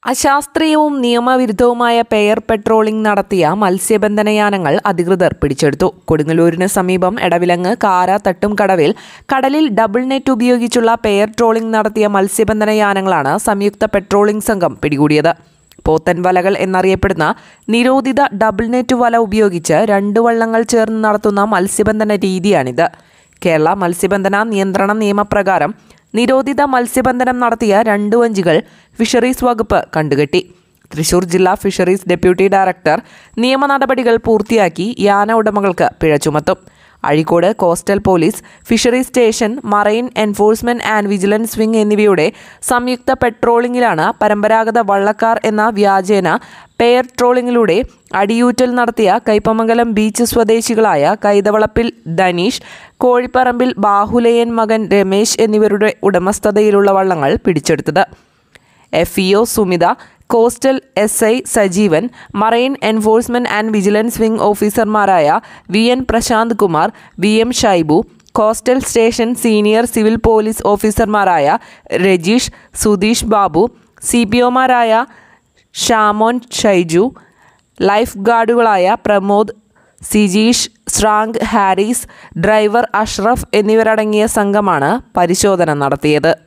അശാസ്ത്രീയവും നിയമവിരുദ്ധവുമായ pair patrolling നടത്തിയ മത്സ്യബന്ധനയാനങ്ങൾ അധികൃതർ പിടിച്ചെടുത്തു. കൊടുങ്ങല്ലൂരിന് സമീപം എടവിലങ്ങ് കാര തട്ടുംകടവിൽ കടലിൽ ഡബിൾ നെറ്റ് ഉപയോഗിച്ചുള്ള പെയർ ട്രോളിംഗ് നടത്തിയ മത്സ്യബന്ധനയാനങ്ങളാണ് സംയുക്ത പെട്രോളിംഗ് സംഘം പിടികൂടിയത്. പോത്തൻ വലകൾ എന്നറിയപ്പെടുന്ന നിരോധിത ഡബിൾ നെറ്റ് വല ഉപയോഗിച്ച് 2 വള്ളങ്ങൾ ചേർന്ന് നടത്തുന്ന മത്സ്യബന്ധന രീതിയാണിത്. കേരള മത്സ്യബന്ധന നിയന്ത്രണ നിയമപ്രകാരം നിരോധിത മത്സ്യബന്ധനം നടത്തിയ 2 വഞ്ചികൾ ഫിഷറീസ് വകുപ്പ് കണ്ടുകെട്ടി. തൃശൂർ ജില്ലാ ഫിഷറീസ് ഡെപ്യൂട്ടി ഡയറക്ടർ നിയമ നടപടികൾ പൂർത്തിയാക്കി യാന ഉടമകൾക്ക് പിഴ ചുമത്തും. Azhikode coastal police, fisheries station, marine enforcement and vigilance wing എന്നിവയുടെ സംയുക്ത പെട്രോളിംഗിലാണ് പരമ്പരാഗത വള്ളക്കാർ എന്ന വ്യാജേന പെയർ ട്രോളിംഗിലൂടെ അടിയൂറ്റൽ നടത്തിയ കയ്പമംഗലം ബീച്ച് സ്വദേശികളായ കൈതവളപ്പിൽ ധനീഷ്, കോഴിപ്പറമ്പിൽ ബാഹുലയൻ മകൻ രമേശ് എന്നിവരുടെ ഉടമസ്ഥതയിലുള്ള വള്ളങ്ങൾ പിടിച്ചെടുത്തത്. FEO Sumitha, coastal SI Sajeevan, marine enforcement and vigilance wing ഓഫീസർമാരായ VN Prasanth Kumar, VM Shaibu, coastal station senior civil police ഓഫീസർമാരായ രജീഷ്, സുധീഷ് ബാബു, CPOമാരായ ഷാമോൻ ഷൈജു, ലൈഫ് ഗാർഡുകളായ പ്രമോദ്, സിജീഷ്, ശ്രാങ്ക്, ഹാരിസ്, ഡ്രൈവർ അഷ്റഫ് എന്നിവരടങ്ങിയ സംഘമാണ് പരിശോധന നടത്തിയത്.